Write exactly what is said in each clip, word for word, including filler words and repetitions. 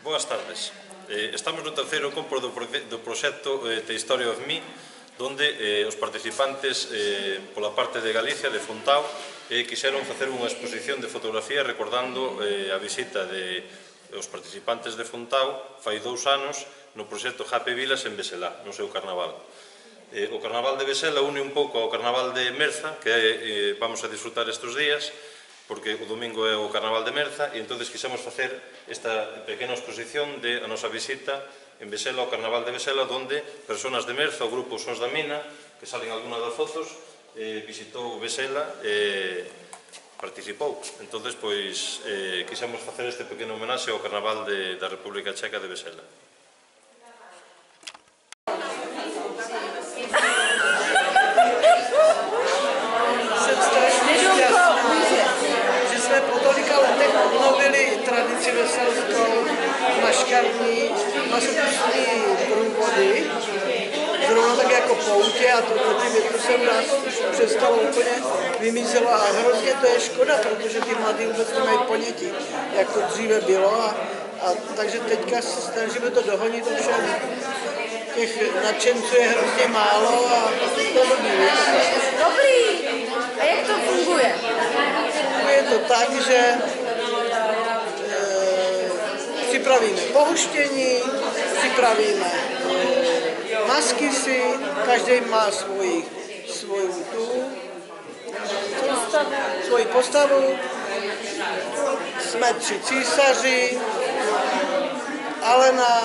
Boas tardes. Eh, estamos no terceiro compro do, do proxecto eh, The History of Me, donde eh, os participantes eh, pola parte de Galicia, de Fontao, eh, quixeron facer unha exposición de fotografía recordando eh, a visita de os participantes de Fontao fai dous anos no proxecto Happy Vilas en Beselá, no seu carnaval. Eh, o carnaval de Besela une un pouco ao carnaval de Merza, que eh, vamos a disfrutar estes días, porque o domingo é o carnaval de Merza, e entón quixemos facer esta pequena exposición de a nosa visita en Besela ao carnaval de Besela, onde personas de Merza, o grupo Sons da Mina, que salen alguna das fotos, eh, visitou Besela e participou. Entón, pois, eh, quixemos facer este pequeno homenaxe ao carnaval de, da República Checa de Besela. Tradici veselskou, maškarní, masopustní průvody, zrovna tak jako poutě, a tohle ty větru se u nás přestalo úplně vymizelo a hrozně to je škoda, protože ty mladí vůbec nemají ponětí, jak to dříve bylo, a, a takže teďka se snažíme to dohonit, ovšem těch nadšenců je hrozně málo a to je dobrý. Dobrý! A jak to funguje? Funguje to tak, že připravíme pohuštění, připravíme masky si, každý má svoji, svoji, tu, svoji postavu. Jsme tři císaři, Alena,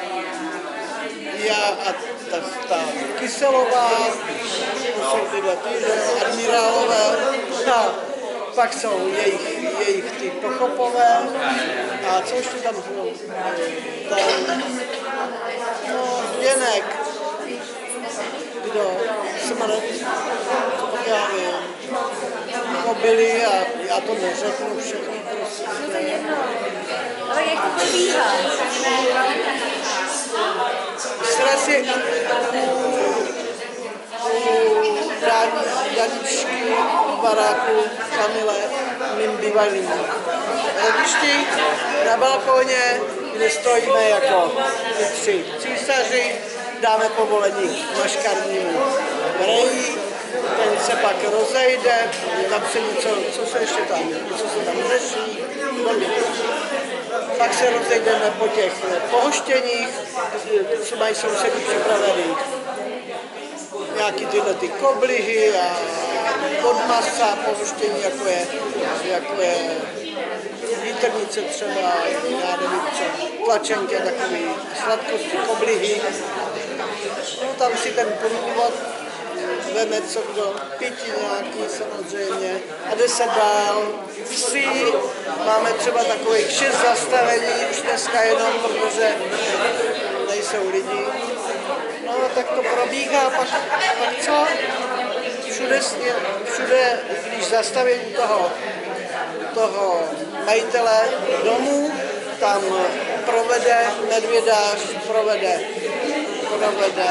já a ta, ta Kyselová, to jsou tyhle ty, admirálové. A pak jsou jejich, jejich ty pochopové, a co ještě tam jsou? Ten, no, Děnek, kdo, Smrt, co pak já vím, kobily a já to neřeknu všechno prostě. No to je jedno, ale jak to probíhá? Sraz je Daničky v baráku Kamile, mým bývalým rodišti, na balkóně, kde stojíme jako ty tři císaři, dáme povolení maškarnímu reji, ten se pak rozejde, tam se něco, co se ještě tam, něco se tam řeší, pak se rozejdeme po těch pohoštěních, co mají sousedy připravený. Nějaký tyhle ty koblihy a podmasa, pohoštění, jako je, jako je vítr třeba, já nevím co, tlačenky, takový sladkosti, koblihy. No, tam si ten průvod veme co kdo, pití nějaký samozřejmě a jde se dál. Vsi máme třeba takových šest zastavení, už dneska jenom, protože nejsou lidi. No, tak to probíhá, pak, pak co? Všude, všude, když zastavím toho, toho majitele domu, tam provede medvědář, provede, provede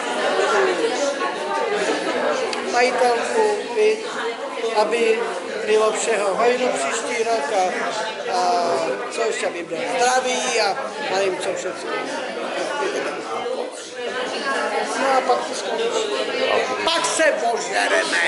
majitelku, aby bylo všeho hojno příští rok a, a co ještě by bylo zdraví a nevím co všechno. No a pak to skončí. Pak se požereme.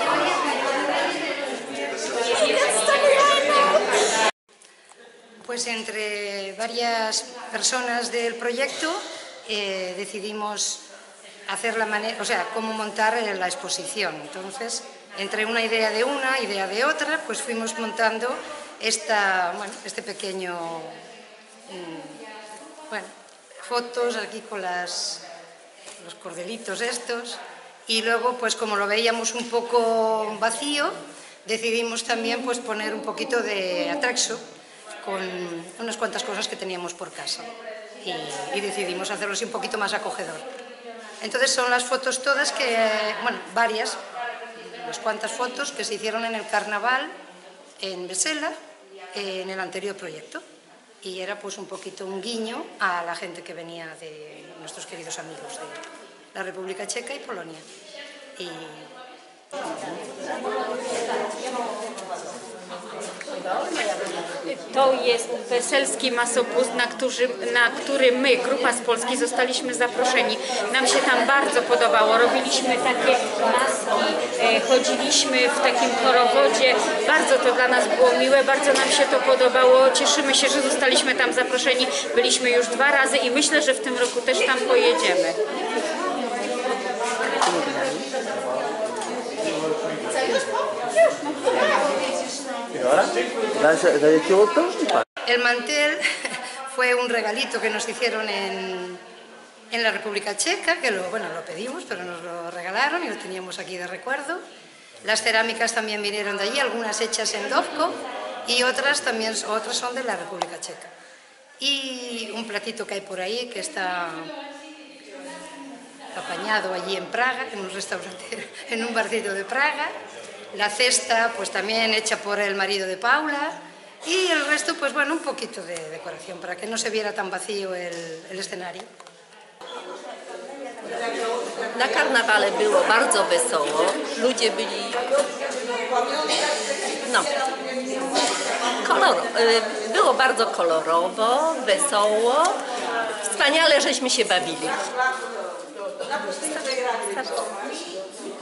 Pues entre varias personas del proyecto eh, decidimos hacer la manera, o sea, cómo montar la exposición. Entonces, entre una idea de una, idea de otra, pues fuimos montando esta, bueno, este pequeño, mmm, bueno, fotos aquí con las, los cordelitos estos, y luego, pues como lo veíamos un poco vacío, decidimos también pues poner un poquito de atrexo con unas cuantas cosas que teníamos por casa, y, y decidimos hacerlo así un poquito más acogedor. Entonces son las fotos todas que, bueno, varias, unas cuantas fotos que se hicieron en el carnaval en Besela, en el anterior proyecto. Y era pues un poquito un guiño a la gente que venía de nuestros queridos amigos de la República Checa y Polonia. Y... To jest weselski masopust, na, którzy, na który my, grupa z Polski, zostaliśmy zaproszeni. Nam się tam bardzo podobało. Robiliśmy takie maski, e, chodziliśmy w takim chorowodzie. Bardzo to dla nas było miłe, bardzo nam się to podobało. Cieszymy się, że zostaliśmy tam zaproszeni. Byliśmy już dwa razy i myślę, że w tym roku też tam pojedziemy. El mantel fue un regalito que nos hicieron en, en la República Checa, que lo, bueno, lo pedimos, pero nos lo regalaron y lo teníamos aquí de recuerdo. Las cerámicas también vinieron de allí, algunas hechas en Dovko y otras también otras son de la República Checa. Y un platito que hay por ahí que está apañado allí en Praga, en un restaurante, en un barcito de Praga. La cesta pues también hecha por el marido de Paula y el resto pues bueno, un poquito de decoración para que no se viera tan vacío el, el escenario. Na karnawale było bardzo wesoło, ludzie byli no, kolor, było bardzo kolorowo, wesoło, wspaniale żeśmy się bawili. Starczy.